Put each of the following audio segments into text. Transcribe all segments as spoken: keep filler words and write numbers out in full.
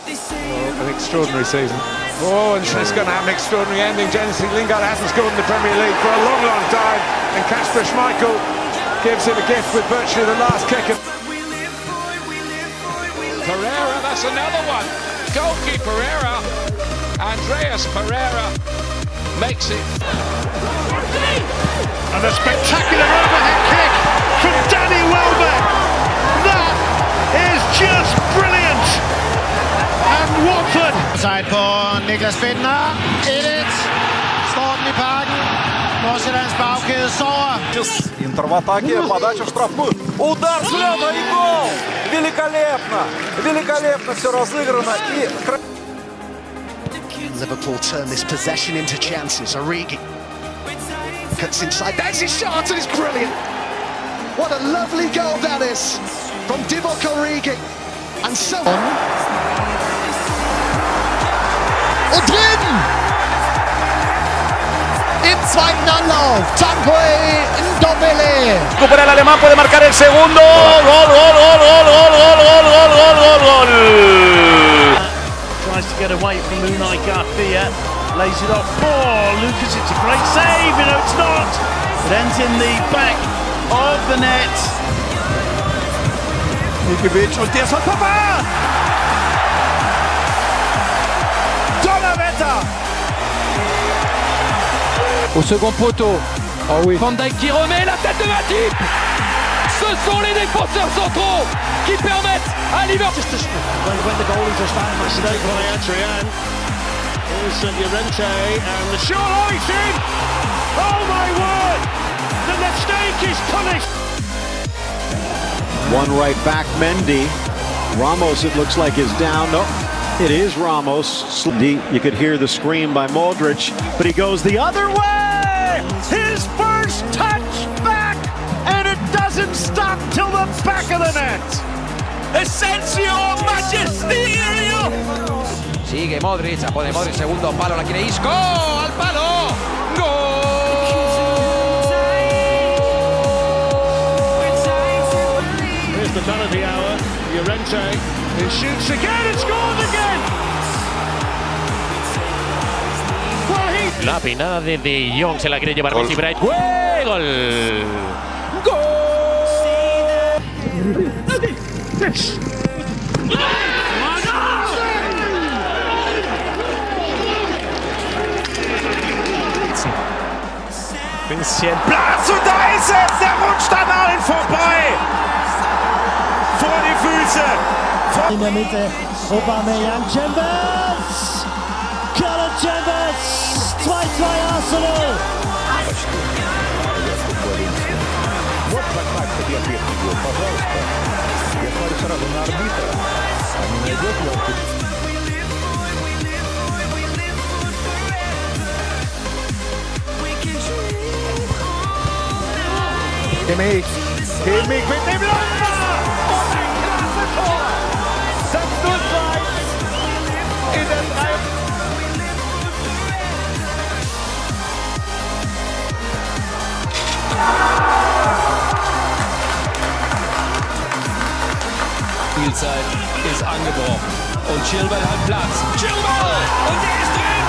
Oh, an extraordinary season. Oh, and it's going to have an extraordinary ending. Jesse Lingard hasn't scored in the Premier League for a long, long time, and Kasper Schmeichel gives him a gift with virtually the last kick. Pereira, that's another one. Goalkeeper Pereira, Andreas Pereira makes it. And a spectacular overhead kick from Danny Welbeck. That is just brilliant. And Watford. Sejt på Niklas Bendtner. et et. Står den i parken. Nordsjællands bagkæde sover. Интер в атаке, подача в штрафную. Удар с лёта и гол! Великолепно! Великолепно все разыграно и... Liverpool turn this possession into chances. Origi cuts inside. There's his shot and it's brilliant. What a lovely goal that is from Divock Origi. And so on. Und drin! Im zweiten Anlauf. Tanguy Ndombele. Recupera el alemán, puede marcar el segundo. Gol, gol, gol, gol, gol, gol, gol, gol, gol, gol, gol. Tries to get away from Unai Garcia, lays it off for Lucas. It's a great save, you know it's not. It ends in the back of the net. Nikovic und der von Papa! Donnerwetter! Au second poteau, oh oui. Van Dijk qui remet la tête de Matip. Ce sont les défenseurs centraux qui permettent à Liverpool. When, when the goalies are standing, mistake by Adrian. Here's Llorente and the shot. Oh, he's in! Oh my word! The mistake is punished. One right back, Mendy. Ramos, it looks like, is down. No, it is Ramos. You could hear the scream by Modric, but he goes the other way! His first touch back, and it doesn't stop till the back of the net. Asensio Magisterio. Sigue Modric, a pone Modric, segundo palo, la quiere Isco, al palo. ¡Gol! Here's the penalty hour. Llorente, he shoots again and scores again. Well, he... La peinada de De Jong se la quiere llevar Messi Bright. ¡Gol! ¡Gol! Bisschen Platz und da ist es! Der rutscht an allen vorbei! Vor die Füße! Vor in der Mitte, Aubameyang, Chambers! Carlo Chambers! zwei zwei Arsenal! Я смотрю сразу на арбитра, а не найдет легкий. Kimmich, Kimmich mit dem Länder! Und ein klasse Tor! Das null zwei in der drei. Spielzeit ist angebrochen und Chilwell hat Platz. Chilwell! Und der ist drin!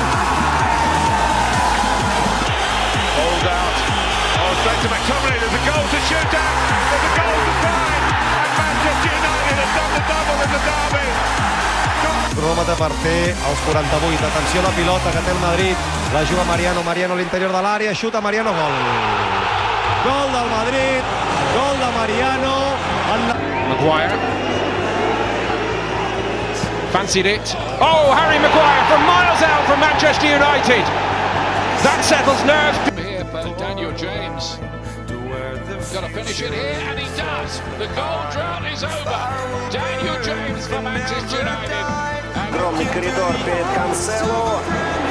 Hold out. Oh, straight to McTominay. There's a goal to shoot at. There's a goal to find. And Manchester United have done the double in the derby. Roma de Partey als quaranta-vuit. Atenció a la pilota que té el Madrid. La juga Mariano. Mariano a l'interior de l'àrea. Xuta Mariano. Gol. Gol del Madrid. Gol de Mariano. Maguire. Fancied it. Oh, Harry Maguire from miles out from Manchester United. That settles nerves. Here for Daniel James. Got to finish it here, and he does. The goal drought is over. Daniel James for Manchester United. Огромный коридор перед Кансело.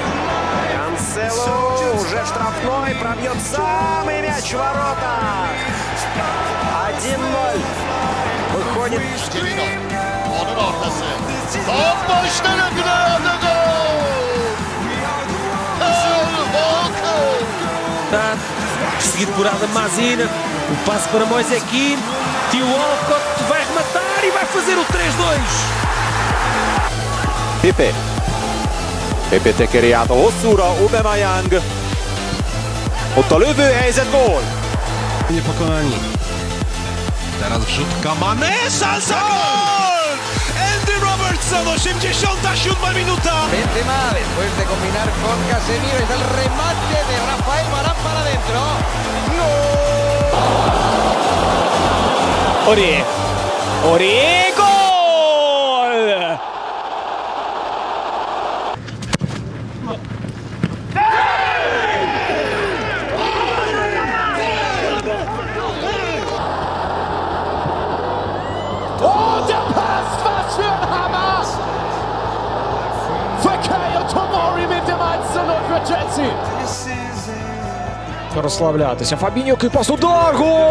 Кансело уже в штрафной, пробьет самый мяч в ворота. один ноль. Выходит. Onun ortası. Bomboştan öpülen anda gol. Seguido por Adam Mazina, o passe para Moise Kean, Theo Walcott vai rematar e vai fazer o três dois. Pepe. Pepe tekee jäätä osuura Aubameyang. Otto lewy, helyzet, gól! Niepokonani. Teraz wrzutka Mane, szansa, gol! Andy Robertson, osiemdziesiąta siódma minuta. Benzema, después de combinar con Casemiro, es el remate de Rafael Varane para adentro. ¡Gol! Aurier. Aurier, gol! Oh, der Pass, was für ein Hammer! Für Kayo Tomori mit dem eins zu null für Chelsea. Розслаблятися. Фабіньо, пас, удар,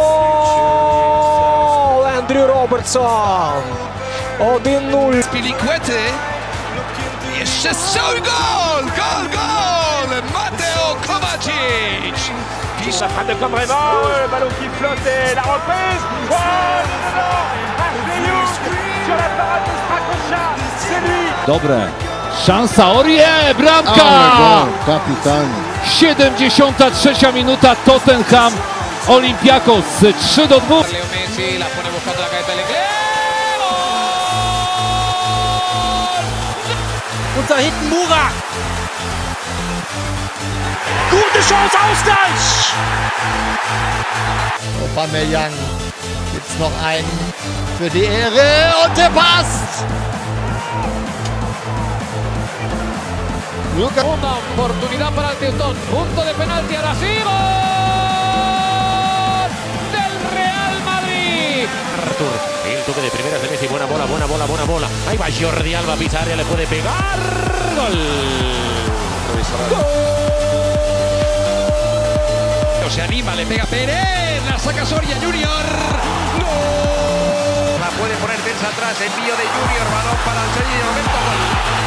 гол! Ендрю Робертсон. один нуль. Spilicuety. Jeszcze strzał i gol! Gol, gol! Mateo Kovacic! La frappe de Combrevol, le ballon qui flottait, la reprise. Oh, non, Ashley Young sur la parade de Strakosza, c'est lui. Dobre. Szansa, Aurier, bramka! Kapitalnie. siedemdziesiąta trzecia minuta, Tottenham, Olympiakos trzy do dwóch. Leo Messi la pone buscando la cabeza del inglés. Und da hinten Mura. Gute Chance, Ausgleich! Aubameyang gibt's noch einen für die Ehre und der passt! Una oportunidad para el Teutón. Punto de penalti, ahora sí, gol del Real Madrid. Artur, el toque de primera de Messi, buena bola, buena bola, buena bola. Ahí va Jordi Alba, pisa área, le puede pegar. Gol. Gol. Se anima, le pega Pérez, la saca Soria Junior. ¡Gol! La puede poner tensa atrás, envío de Junior, balón para el Sevilla, momento gol.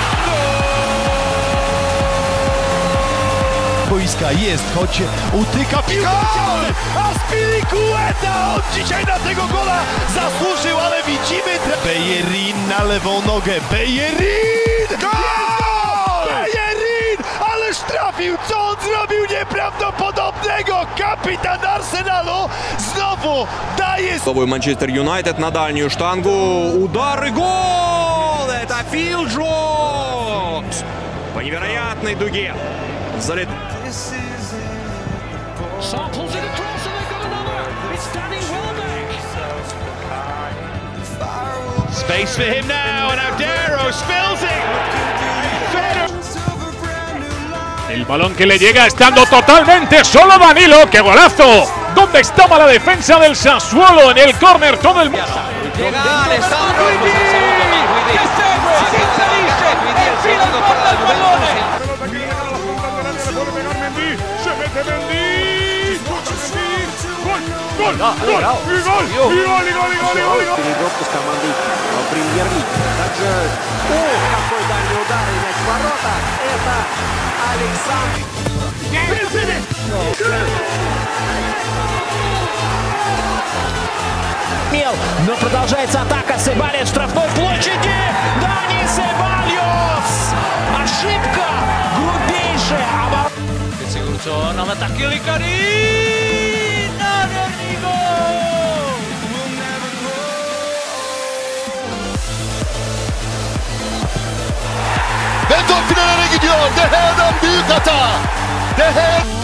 Boiska jest, choć utyka piłka. Azpilicueta! On dzisiaj na tego gola zasłużył, ale widzimy... Bellerin na lewą nogę. Bellerin! Gol! Bellerin! Ależ trafił! Co on zrobił nieprawdopodobnego? Kapitan Arsenalu znowu daje... Манчестер Юнайтед на дальнюю штангу. Удар и гол! Это Фил Джонс! По невероятной дуге. Залет. Samples it across and they've got another. It's Danny Welbeck. Space for him now, and Audero spills it. El balón que le llega estando totalmente solo Danilo. ¡Qué golazo! ¿Dónde estaba la defensa del Sassuolo en el córner? Todo el mundo. Llega Alessandro. Se mete Mendy. Gol, gol, gol, gol, gol, i gol, i gol, i gol, i gol, i gol. Тренировка с командой Премьер-лиги. Также, ох, какой дальний удар и мяч в ворота. Это Александр. Но продолжается атака. Себальос в штрафной площади. Дани Себальос. Ошибка грубейшая. Sigurdsson av attacchi Riccardi! Rodrigo! Ve top finale gidiyor. De Gea'dan büyük hata. De Gea